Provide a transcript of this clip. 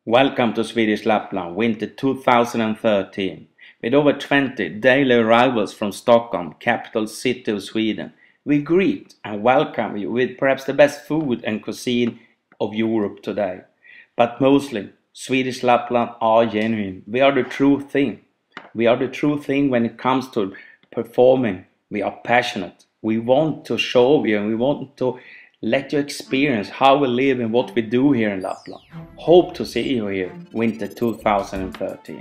Welcome to Swedish Lapland, winter 2013. With over 20 daily arrivals from Stockholm, capital city of Sweden, we greet and welcome you with perhaps the best food and cuisine of Europe today. But mostly, Swedish Lapland are genuine. We are the true thing. We are the true thing when it comes to performing. We are passionate. We want to show you and we want to let you experience how we live and what we do here in Lapland. Hope to see you here, winter 2013.